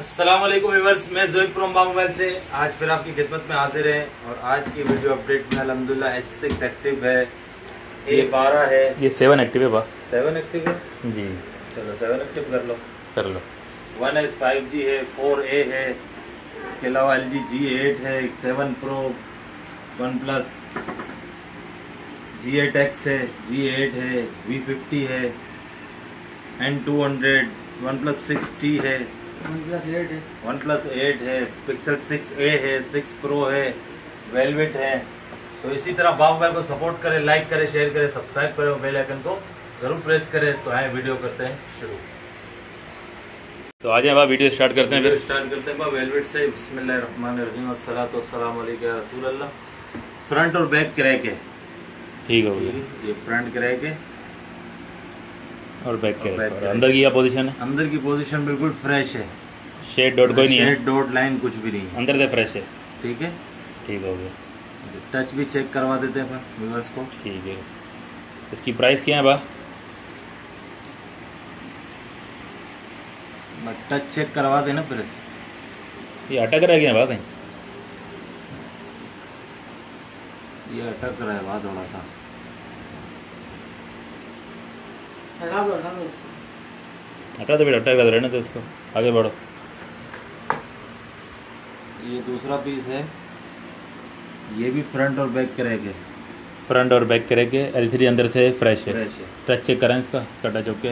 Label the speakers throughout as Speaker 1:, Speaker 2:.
Speaker 1: अस्सलामुअलैकुम व्यूअर्स, मैं ज़ोइब फ्रॉम बा मोबाइल से आज फिर आपकी खिदमत में हाजिर हैं। और आज की वीडियो अपडेट में अल्हम्दुलिल्लाह S6 एक्टिव है, A12 है,
Speaker 2: ये 7 एक्टिव है बा
Speaker 1: 7 एक्टिव है
Speaker 2: जी।
Speaker 1: चलो 7 एक्टिव कर लो। 1S 5G है, 4A है, इसके अलावा LG G8 है, 7 Pro, OnePlus G8X है, G8 है, V50 है, N200, OnePlus 6T है, OnePlus 8 है, Pixel 6a है, 6 Pro है, वेलवेट है। तो इसी तरह बा मोबाइल को सपोर्ट करें, लाइक करें, शेयर करें, सब्सक्राइब करें और बेल आइकन को जरूर प्रेस करें। तो आए वीडियो करते हैं शुरू।
Speaker 2: तो आज हम वीडियो स्टार्ट करते हैं
Speaker 1: वेलवेट से। बिस्मिल्लाहिर्रहमानिर्रहीम, अस्सलातु वस्सलामु अलैका या रसूल अल्लाह। फ्रंट और बैक क्रैक है,
Speaker 2: ठीक हो गया।
Speaker 1: ये फ्रंट क्रैक है
Speaker 2: और बैक क्रैक है। अंदर की क्या पोजीशन है?
Speaker 1: अंदर की पोजीशन बिल्कुल फ्रेश है,
Speaker 2: शेड डॉट कोई नहीं है,
Speaker 1: शेड डॉट लाइन कुछ भी नहीं है,
Speaker 2: अंदर से फ्रेश है।
Speaker 1: ठीक है,
Speaker 2: ठीक हो गया।
Speaker 1: टच भी चेक करवा देते हैं व्यूअर्स को।
Speaker 2: ठीक है, इसकी प्राइस क्या है बा?
Speaker 1: टच चेक करवा देना फिर।
Speaker 2: ये अटक रह गया बा कहीं?
Speaker 1: ये अटक रहा है बा थोड़ा सा।
Speaker 2: हटा दो बेटा, अटक रहा रहने तो इसको, आगे बढ़ो।
Speaker 1: ये दूसरा पीस है, ये भी फ्रंट और बैक क्रैक है।
Speaker 2: फ्रंट और बैक क्रैक है, LCD अंदर से फ्रेश है। टच चेक करें इसका, टच ओके,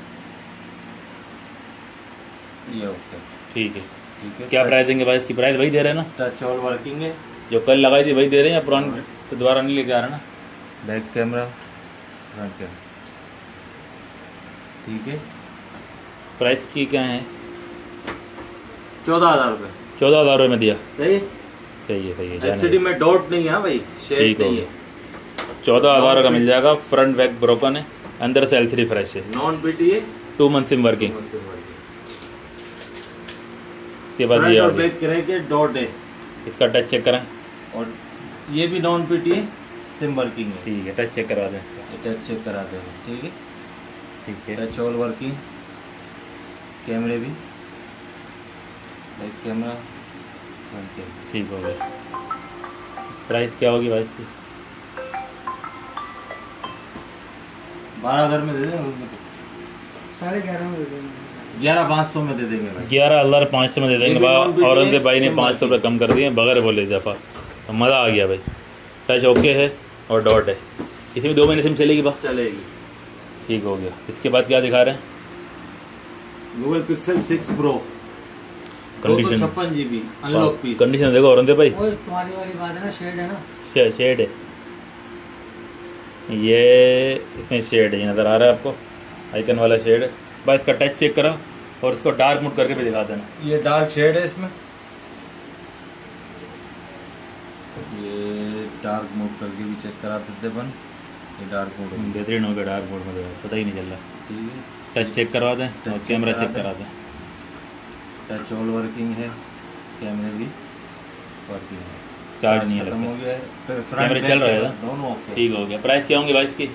Speaker 1: ये ओके,
Speaker 2: ठीक है। क्या प्राइस देंगे भाई? इसकी प्राइस वही दे रहे हैं ना?
Speaker 1: टच ऑल वर्किंग है,
Speaker 2: जो कल लगाई थी वही दे रहे हैं या पुरानी तो दोबारा नहीं लेके आ रहे ना?
Speaker 1: बैक कैमरा, फ्रंट कैमरा, ठीक है।
Speaker 2: प्राइस की क्या है?
Speaker 1: 14,000 रुपये।
Speaker 2: 14,000 रुपये में दिया।
Speaker 1: सही है,
Speaker 2: सही है।
Speaker 1: LCD में डॉट नहीं है भाई, शेड नहीं है।
Speaker 2: 14,000 का मिल जाएगा। फ्रंट बैक ब्रोकन है, अंदर से LCD फ्रेश है,
Speaker 1: नॉन BT है,
Speaker 2: 2 मंथ सिम वर्किंग। इसके बाद ये
Speaker 1: और बैक क्रैक है, डॉट है।
Speaker 2: इसका टच चेक करें।
Speaker 1: और ये भी नॉन BT है, सिम वर्किंग है।
Speaker 2: ठीक है, टच चेक करवा दें इसका।
Speaker 1: टच चेक करा दें, ठीक है।
Speaker 2: ठीक है,
Speaker 1: टच ऑल वर्किंग, कैमरे भी, बैक कैमरा, फ्रंट कैमरा,
Speaker 2: ठीक हो गया। प्राइस क्या होगी भाई इसकी?
Speaker 1: 12,000 में दे देंगे,
Speaker 3: 11.5 में दे देंगे,
Speaker 1: 11,500 में दे देंगे भाई।
Speaker 2: 11,500 में दे देंगे भाई। और उनके भाई ने 500 रुपये कम कर दिए बगैर बोले दफ़ा, तो मज़ा आ गया भाई। टच ओके है और डॉट है। इसमें 2 महीने सिम चलेगी बा?
Speaker 1: चलेगी।
Speaker 2: ठीक हो गया। इसके बाद क्या दिखा रहे हैं?
Speaker 1: Google Pixel 6 Pro,
Speaker 2: condition
Speaker 1: 256 GB unlock piece.
Speaker 2: Condition देखो और भाई,
Speaker 3: वो तुम्हारी वाली बात है ना, शेड है ना,
Speaker 2: शेड है ये, इसमें शेड है, ये नज़र आ रहा है आपको, आइकन वाला शेड है। बस इसका टच चेक करो और इसको डार्क मोड करके भी दिखा देना।
Speaker 1: ये डार्क शेड है, इसमें ये डार्क मोड करके भी चेक करा देते अपन। ये डार्क मोड
Speaker 2: बेहतरीन हो गया, डार्क मोड में पता ही नहीं चल रहा।
Speaker 1: ठीक है,
Speaker 2: टच चेक करवा दें और कैमरा चेक करा दें।
Speaker 1: टच ऑल वर्किंग है, कैमरे भी वर्किंग है,
Speaker 2: चार्ज नहीं है,
Speaker 1: खत्म हो गया है,
Speaker 2: कैमरे चल रहा है ना?
Speaker 1: दोनों ओके।
Speaker 2: ठीक हो गया। प्राइस क्या होंगी भाई इसकी?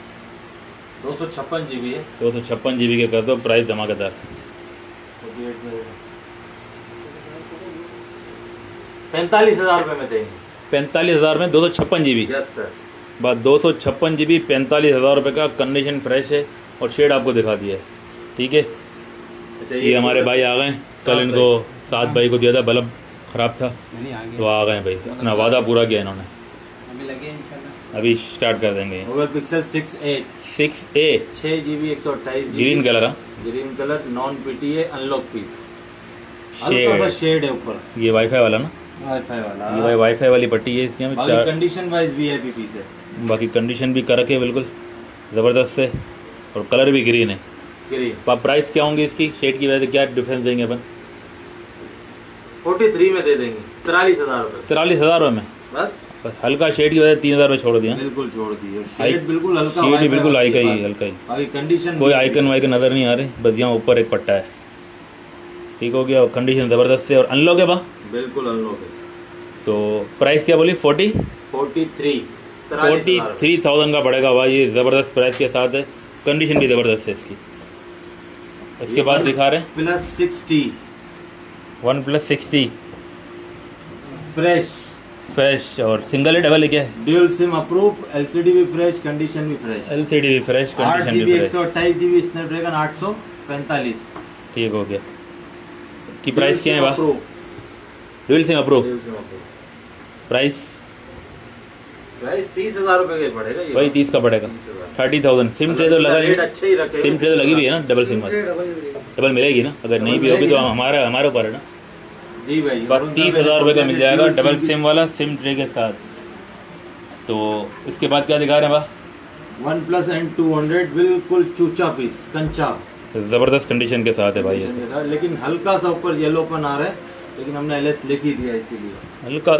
Speaker 1: 256 GB है,
Speaker 2: 256 GB के कर दो, प्राइस धमाकेदार।
Speaker 1: 45,000 रुपये में देंगे।
Speaker 2: 45,000 में 256 GB?
Speaker 1: Yes sir.
Speaker 2: बस 256 GB 45,000 रुपये का। कंडीशन फ्रेश है और शेड आपको दिखा दिया है, ठीक है।
Speaker 1: अच्छा,
Speaker 2: ये हमारे भाई आ गए, कल इनको 7 भाई को दिया था, बल्ब ख़राब था तो आ गए भाई, अपना वादा पूरा किया इन्होंने। अभी स्टार्ट कर देंगे।
Speaker 1: Google Pixel 6a 6 GB 128 GB
Speaker 2: green colour,
Speaker 1: green colour, non BT है, अनलॉक पीस, हल्का सा शेड है ऊपर।
Speaker 2: ये वाईफाई वाला ना?
Speaker 1: वाईफाई वाला,
Speaker 2: ये भाई वाईफाई वाली पट्टी है इसकी।
Speaker 1: बाकी कंडीशन वाइज VIP पीस है,
Speaker 2: बाकी कंडीशन भी कर रखे बिल्कुल ज़बरदस्त है और कलर भी ग्रीन है।
Speaker 1: ग्रीन।
Speaker 2: प्राइस क्या होंगे इसकी? शेड की वजह से क्या डिफरेंस देंगे अपन?
Speaker 1: 43 में दे देंगे, 43,000 रुपये।
Speaker 2: 43,000 रुपये में
Speaker 1: बस
Speaker 2: हल्का शेड की वजह से 3,000 में छोड़ दिया।
Speaker 1: बिल्कुल छोड़ दी। शेड बिल्कुल हल्का,
Speaker 2: शेड बिल्कुल हल्का ही।
Speaker 1: बाकी कंडीशन
Speaker 2: कोई आइकन वाइकन नज़र नहीं आ रही, बस यहाँ ऊपर एक पट्टा है। ठीक हो गया। और कंडीशन ज़बरदस्त है और अनलॉक है बा?
Speaker 1: बिल्कुल अनलॉक है।
Speaker 2: तो प्राइस क्या बोली? 43,000 का पड़ेगा भाई। ये ज़बरदस्त प्राइस के साथ है, कंडीशन भी ज़बरदस्त है इसकी। इसके बाद दिखा रहे हैं
Speaker 1: plus 6T
Speaker 2: OnePlus 6T
Speaker 1: fresh
Speaker 2: और सिंगल है डबल है क्या है?
Speaker 1: ड्यूल सिम अप्रूव, LCD भी फ्रेश, कंडीशन भी फ्रेश,
Speaker 2: LCD भी फ्रेश, कंडीशन भी फ्रेश।
Speaker 1: 128GB Snapdragon 845।
Speaker 2: ठीक हो गया। की प्राइस क्या है बा? Dual sim approve. प्राइस
Speaker 1: 30,000 रुपए का पड़ेगा ये।
Speaker 2: वही 30 का पड़ेगा। 30,000। सिम ट्रे तो लगा
Speaker 1: रेट अच्छे ही रखे।
Speaker 2: सिम ट्रे तो लगी हुई है ना? डबल सिम वाली डबल मिलेगी ना? अगर नहीं भी होगी तो हमारे ऊपर है ना।
Speaker 1: जी भाई,
Speaker 2: 30,000 रुपये का मिल जाएगा डबल सिम वाला सिम ट्रे के साथ। तो इसके बाद क्या दिखा रहे हैं बा?
Speaker 1: OnePlus N200 बिल्कुल चूचा पीस कंचा,
Speaker 2: जबरदस्त कंडीशन के साथ है भाई ये।
Speaker 1: लेकिन हल्का सा ऊपर येलोपन आ रहा है, लेकिन हमने LS लिख ही दिया इसीलिए।
Speaker 2: हल्का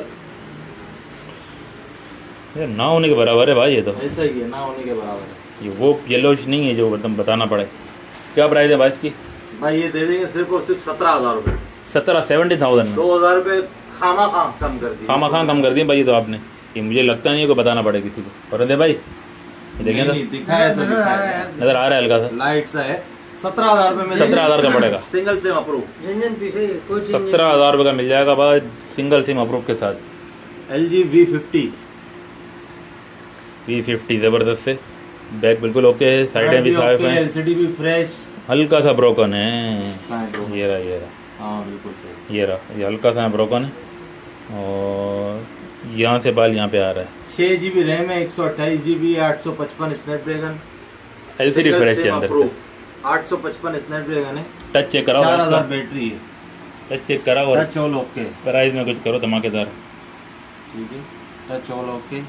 Speaker 2: ये ना होने के बराबर है भाई, ये तो
Speaker 1: ऐसा ही है, ना होने के बराबर है।
Speaker 2: ये वो येलोश नहीं है जो एकदम बताना पड़े। क्या प्राइस है भाई इसकी?
Speaker 1: भाई ये दे देंगे सिर्फ और सिर्फ 17,000 रुपए।
Speaker 2: 70,000 में
Speaker 1: 2,000 रुपए खामा कम कर दिए।
Speaker 2: खामा कम कर दिए भाई ये तो आपने। ये मुझे लगता नहीं है कोई बताना पड़े किसी को। और दे भाई ये देखें तो
Speaker 1: दिखाया तो दिखाया,
Speaker 2: नजर आ रहा है हल्का सा।
Speaker 1: लाइट सा है। 17,000 रुपए में
Speaker 2: 17,000 का पड़ेगा।
Speaker 1: Single sim approve.
Speaker 2: 17,000 रुपये का मिल जाएगा भाई सिंगल सिम अप्रूव के साथ।
Speaker 1: LG
Speaker 2: V50 जबरदस्त से। बैक बिल्कुल ओके है, साइडें भी साफ हैं,
Speaker 1: LCD भी फ्रेश।
Speaker 2: हल्का सा ब्रोकन है। ये रहा
Speaker 1: हाँ बिल्कुल सही।
Speaker 2: ये रहा, ये हल्का सा ब्रोकन है और यहाँ से बाल यहाँ पे आ रहा है।
Speaker 1: 6GB रैम है, 128GB, 855 स्नैपड्रैगन।
Speaker 2: LCD फ्रेश है अंदर से।
Speaker 1: 855 स्नैपड्रैगन है।
Speaker 2: टच चेक कराओ।
Speaker 1: 4000 बैटरी है।
Speaker 2: टच चेक कराओ और
Speaker 1: टच ऑल ओके।
Speaker 2: प्राइस में कुछ करो धमाकेदार।
Speaker 1: ठीक है, टच ऑल ओके,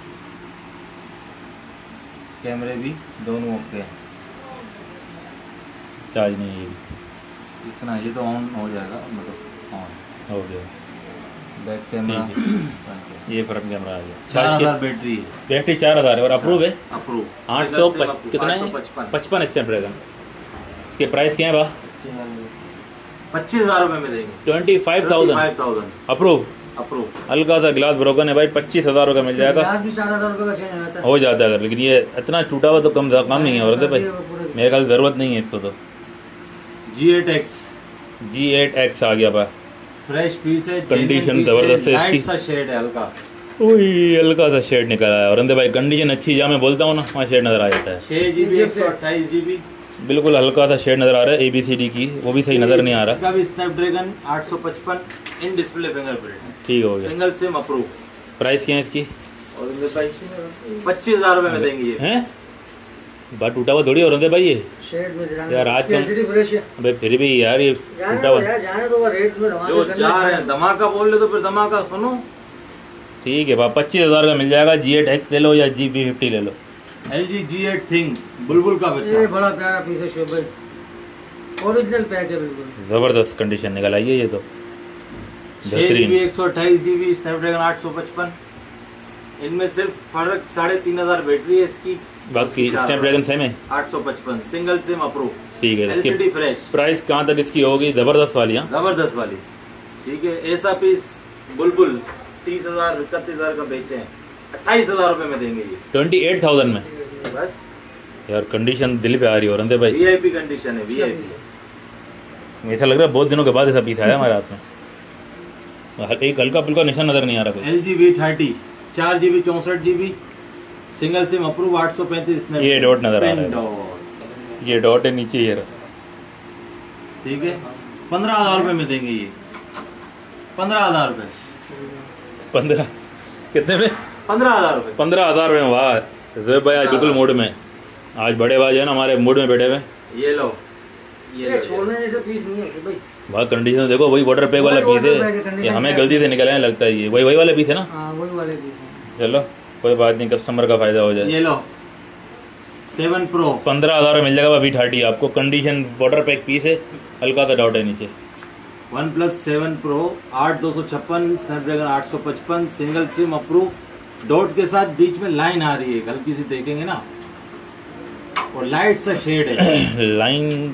Speaker 1: कैमरे भी दोनों ओके हैं।
Speaker 2: चार्ज नहीं है
Speaker 1: इतना, ये तो ऑन हो जाएगा, मतलब ऑन
Speaker 2: हो गया।
Speaker 1: बैक कैमरा
Speaker 2: ये फ्रंट कैमरा आ गया।
Speaker 1: 4000 बैटरी है।
Speaker 2: बैटरी 4000 है और अप्रूव है।
Speaker 1: अप्रूव
Speaker 2: 800 कितना है? 55 स्नैपड्रैगन। इसके प्राइस क्या है बा?
Speaker 1: 25,000 रुपए में देंगे।
Speaker 2: 25,000 अप्रूव। हल्का सा ग्लास ब्रोकन है भाई, 25,000 रुपये मिल जाएगा।
Speaker 3: 4,000 रुपये का चेंज
Speaker 2: हो जाता है अगर, लेकिन ये इतना टूटा हुआ तो कम ही है। और भाई मेरे ख्याल जरूरत नहीं है इसको। तो G8X आ गया बा।
Speaker 1: फ्रेश पीस है,
Speaker 2: कंडीशन जबरदस्त है इसकी।
Speaker 1: सा शेड है हल्का।
Speaker 2: हल्का सा शेड निकल आया। और भाई कंडीशन अच्छी, जहाँ मैं बोलता हूँ ना वहाँ शेड नजर आ जाता है।
Speaker 1: 6GB 128GB
Speaker 2: बिल्कुल हल्का सा शेड नजर आ रहा है। ABCD की वो भी सही नजर नहीं आ रहा।
Speaker 1: इसका भी स्नैपड्रैगन 855 इन डिस्प्ले फिंगरप्रिंट।
Speaker 2: ठीक हो गया।
Speaker 1: Single sim approve.
Speaker 2: प्राइस क्या है इसकी?
Speaker 1: और 25,000 रुपए में देंगे ये।
Speaker 2: हैं बात टूटा हुआ थोड़ी हो रहा है भाई ये
Speaker 3: शेड में
Speaker 2: यार। आज
Speaker 3: LCD फ्रेश है।
Speaker 2: अबे फिर भी यार ये टूटा हुआ
Speaker 3: जाने दो, रेट में
Speaker 1: जो जा रहे हैं धमाका बोल ले तो फिर धमाका सुनो।
Speaker 2: ठीक है बा। 25,000 का मिल जाएगा। G8X ले लो या G50 ले लो।
Speaker 1: LG G8 थिंग बुलबुल का बच्चा।
Speaker 3: ये बड़ा प्यारा पीस है शोभ भाई, ओरिजिनल पैक है बिल्कुल।
Speaker 2: जबरदस्त कंडीशन निकल आई है ये तो।
Speaker 1: 6GB 128GB Snapdragon 855। इनमें सिर्फ फर्क 3,500 बैटरी है इसकी।
Speaker 2: बाकी स्नैपड्रैगन सेम है।
Speaker 1: 855 सिंगल सिम अप्रूव।
Speaker 2: ठीक है।
Speaker 1: LCD fresh.
Speaker 2: प्राइस कहाँ तक इसकी होगी? जबरदस्त वाली। हाँ
Speaker 1: जबरदस्त वाली। ठीक है, ऐसा पीस बुलबुल 30,000 31,000 का बेचे हैं, 28,000 रुपए में देंगे ये।
Speaker 2: 28,000 में
Speaker 1: बस
Speaker 2: यार। कंडीशन दिल पे आ रही हो रंदे भाई।
Speaker 1: VIP कंडीशन है, VIP।
Speaker 2: ऐसा लग रहा है बहुत दिनों के बाद ऐसा पीस आया हमारे हाथ में। एक हल्का फुल्का निशान नजर नहीं आ रहा कोई।
Speaker 1: LG V30 4GB 64GB single sim approve 835
Speaker 2: ये डॉट नजर आ रहा है। ये डॉट है नीचे ये।
Speaker 1: ठीक है, 15,000 रुपए में देंगे ये। 15,000 रुपए।
Speaker 2: 15 कितने में?
Speaker 1: 15,000 रुपए।
Speaker 2: 15,000 में। वाह जोएब भाई आज बिल्कुल मूड में। आज बड़े भाई है ना हमारे मूड में बैठे हुए।
Speaker 1: ये लो,
Speaker 3: ये छोड़ने जैसा पीस नहीं है भाई।
Speaker 2: भाई कंडीशन देखो, वही वाटर पैक वाला पीस है। ये हमें गलती से निकला है लगता है। ये वही वाला पीस है ना?
Speaker 3: हाँ वही वाले पीस।
Speaker 2: चलो कोई बात नहीं, कस्टमर का फायदा हो जाए।
Speaker 1: ये लो 7 Pro
Speaker 2: 15,000 में मिल जाएगा V30 आपको। कंडीशन वाटर पैक पीस है, हल्का सा डॉट है नीचे।
Speaker 1: OnePlus 7 Pro 8256 Snapdragon 855 single sim approve. Dot के साथ बीच में लाइन आ रही है, हल्की सी देखेंगे ना, और लाइट सा शेड है।
Speaker 2: लाइन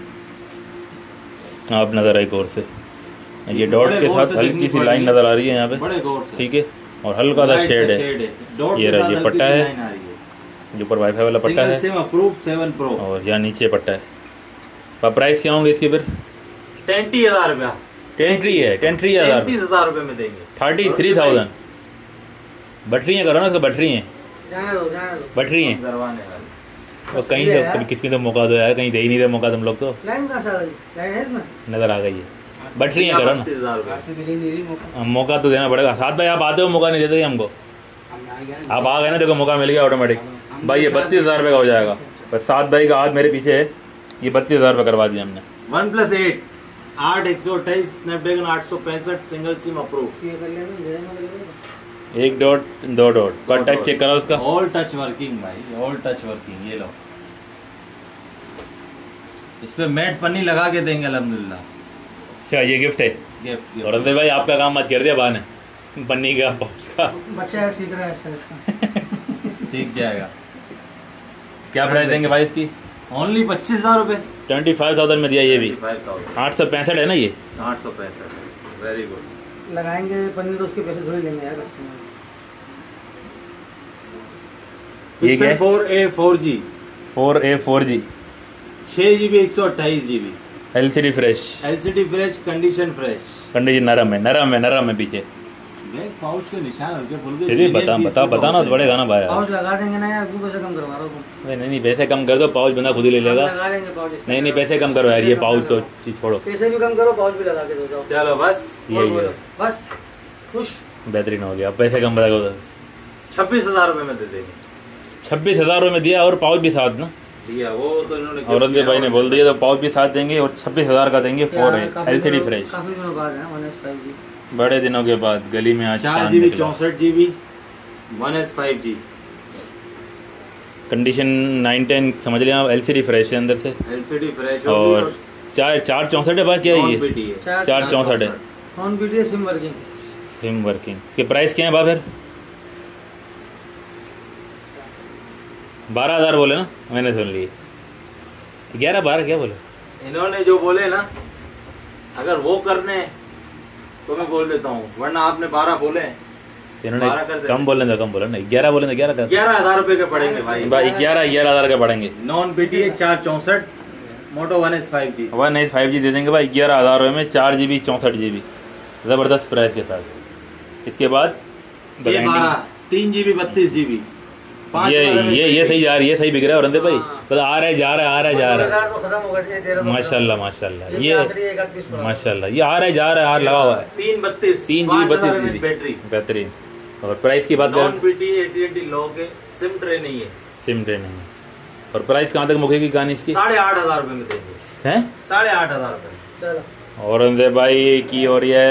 Speaker 2: आप नजर आई गौर से। ये डॉट के साथ हल्की सी लाइन नजर आ रही है यहाँ पे।
Speaker 1: बड़े गौर से।
Speaker 2: ठीक है, और हल्का सा शेड है। ये रहा, ये पट्टा है जो ऊपर वाईफाई वाला पट्टा है।
Speaker 1: सिम अप्रूव 7 Pro
Speaker 2: और यहाँ नीचे पट्टा है। प्राइस क्या होंगे इसके फिर?
Speaker 1: 30,000 रुपया।
Speaker 2: 10,000
Speaker 1: 33,000 रुपए में देंगे।
Speaker 2: 33,000 बैटरी करो ना, उसका बैटरी है,
Speaker 3: जाने दो
Speaker 2: बैटरी है।
Speaker 1: करवाने वाले
Speaker 2: और कहीं तो कभी किसी तो मौका दो यार, कहीं दे ही नहीं रहे मौका तुम लोग तो।
Speaker 3: लाइन कहाँ से आ गई? लाइन है इसमें?
Speaker 2: नजर आ गई है, बैटरी है करो ना।
Speaker 1: 32,000 रुपए।
Speaker 3: से मिली नहीं रही मौका।
Speaker 2: मौका तो देना पड़ेगा। साथ भाई आप आते हो मौका नहीं देते हमको, आप आ गए ना, देखो मौका मिल गया ऑटोमेटिक। भाई ये 32,000 रुपये का हो जाएगा। पर साथ भाई का हाथ मेरे पीछे है, ये 32,000 रुपये करवा दिया हमने।
Speaker 1: OnePlus 8 128 Snapdragon 865 single sim approve.
Speaker 3: ये कर लेना, दे देना, कर लेना।
Speaker 2: 1 डॉट 2 डॉट का टच चेक करो उसका।
Speaker 1: ऑल टच वर्किंग भाई, ऑल टच वर्किंग। ये लो, इस पे मैट पन्नी लगा के देंगे अल्हम्दुलिल्लाह।
Speaker 2: अच्छा ये गिफ्ट है।
Speaker 1: गिफ्ट
Speaker 2: और भाई आपका काम मत कर दिया बाने पन्नी का पाउच का।
Speaker 3: बच्चा है, सीख रहा है इसका।
Speaker 1: सीख जाएगा।
Speaker 2: क्या प्राइस देंगे भाई इसकी?
Speaker 1: ओनली 25,000 रुपए।
Speaker 2: 25,000 में दिया ये भी।
Speaker 1: 25,000
Speaker 2: 865 है ना ये?
Speaker 1: 865। Very good.
Speaker 3: लगाएंगे पन्नी तो उसके पैसे थोड़ी लेंगे यार कस्टमर।
Speaker 2: ये क्या है?
Speaker 1: 4A 4G
Speaker 2: 4A 4G
Speaker 1: 6GB 128GB
Speaker 2: LCD fresh,
Speaker 1: LCD fresh, condition fresh.
Speaker 2: Condition नरम है, नरम है, नरम है पीछे।
Speaker 1: ब्लैक पाउच के निशान हल्के फुल्के।
Speaker 2: जी बताना तो पड़ेगा ना भाई।
Speaker 3: पाउच लगा देंगे ना यार, तू पैसे कम करवा रहा हो तुम।
Speaker 2: नहीं पैसे कम कर दो, पाउच बंदा खुद ही ले लेगा।
Speaker 3: लगा देंगे पाउच इसका।
Speaker 2: नहीं पैसे कम करो यार, ये पाउच तो चीज छोड़ो।
Speaker 3: पैसे भी कम करो, पाउच भी लगा के दो जाओ।
Speaker 1: चलो बस
Speaker 2: यही है,
Speaker 3: बस खुश।
Speaker 2: बेहतरीन हो गया। अब पैसे कम बताओ।
Speaker 1: 26,000 रुपए में दे देंगे।
Speaker 2: 26,000 रुपये में दिया और पाउच भी साथ ना
Speaker 1: दिया, वो तो इन्होंने
Speaker 2: औरंगजेब भाई ने बोल दिया, तो पाउच भी साथ देंगे और 26,000 का देंगे। 4A LCD fresh.
Speaker 3: काफी दिनों बाद है 1S5G।
Speaker 2: बड़े दिनों के बाद गली में आज
Speaker 1: 4GB 64GB 1S5G
Speaker 2: कंडीशन 910 समझ लिया आप। LCD फ्रेश है अंदर से,
Speaker 1: LCD फ्रेश
Speaker 2: और 464 है। बात क्या है ये? 464 है।
Speaker 3: Non BT sim working.
Speaker 2: Sim working के प्राइस क्या है बा फिर? 12,000 बोले ना, मैंने सुन लिए। 11-12 क्या बोले
Speaker 1: इन्होंने? जो बोले ना, अगर वो करने तो मैं बोल देता हूँ, वरना आपने 12 बोले।
Speaker 2: इन्होंने कम बोले ना, कम बोले ना, 11 बोले ना।
Speaker 1: 11,000 रुपए के पड़ेंगे भाई।
Speaker 2: 11,000 के पड़ेंगे।
Speaker 1: नॉन BTA 464 मोटो 1S5G
Speaker 2: 1S5G दे देंगे भाई 11,000 रुपये में, 4GB 64GB ज़बरदस्त प्राइस के साथ। इसके बाद
Speaker 1: 3GB 32GB
Speaker 2: ये सही जा रही है, सही बिक रहा है औरंगजेब भाई। बस आ रहा है जा रहा है।
Speaker 3: तो खत्म हो गया।
Speaker 2: माशाल्लाह ये माशाल्लाह ये आ रहा है जा रहा है, हार लगा हुआ है।
Speaker 1: 3GB 32GB बैटरी
Speaker 2: बेहतरीन। और प्राइस की बात
Speaker 1: नॉन BTA AT&T लो के सिम ट्रे नहीं है,
Speaker 2: सिम ट्रे नहीं है। और प्राइस कहाँ तक मुकेगी कहानी इसकी?
Speaker 1: 8,500 रुपए में देंगे।
Speaker 2: हैं
Speaker 1: 8,500 रुपए।
Speaker 3: चलो
Speaker 2: औरंगजेब भाई की और ये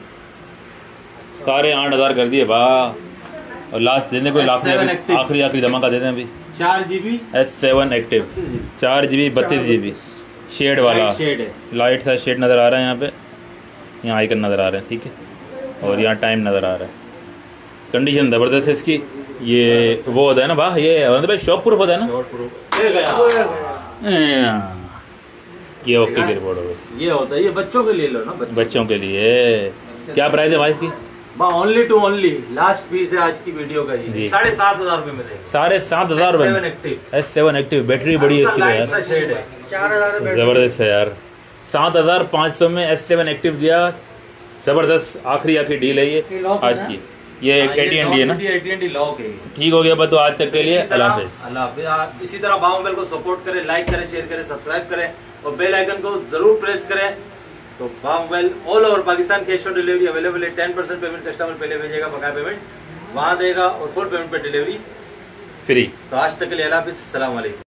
Speaker 2: सारे 8,000 कर दिए बा। और लास्ट देने को आखिरी धमाका देते हैं अभी।
Speaker 1: 4GB
Speaker 2: S7 active 4GB 32GB shade वाला,
Speaker 1: शेड है,
Speaker 2: लाइट सा शेड नज़र आ रहा है यहाँ पे। यहाँ आइकन नज़र आ रहे हैं, ठीक है। और यहाँ टाइम नज़र आ रहा है। कंडीशन ज़बरदस्त है इसकी। ये वो होता है ना भाई, ये भाई शॉक प्रूफ होता है ना। ये ओके की रिपोर्ट हो गई।
Speaker 1: ये होता है, ये बच्चों के लिए लो ना,
Speaker 2: बच्चों के लिए। क्या प्राइस है भाई इसकी?
Speaker 1: Only two only last piece है आज की वीडियो का। जी 7,500 रुपए में देंगे।
Speaker 2: 7,500 रुपए। S7 एक्टिव बैटरी बड़ी है इसकी यार,
Speaker 1: शेड है।
Speaker 3: 4,000
Speaker 2: जबरदस्त है यार। 7,500 में S7 एक्टिव दिया, जबरदस्त। आखिरी डील है ये आज की। ये AT&T है ना,
Speaker 1: AT&T लॉक है।
Speaker 2: ठीक हो गया बस। तो आज तक के लिए अल्लाह हाफिज़।
Speaker 1: इसी तरह बाहुबल को सपोर्ट करें, लाइक करें, शेयर करें, सब्सक्राइब करें और बेल आइकन को जरूर प्रेस करें। तो बाहुबल all over Pakistan cash on delivery available है। 10% पेमेंट कस्टमर पहले भेजेगा, बकाया पेमेंट वहां देगा, और फुल पेमेंट पे डिलीवरी
Speaker 2: फ्री।
Speaker 1: तो आज तक के लिए अल्लाह हाफिज़, अस्सलाम वालेकुम।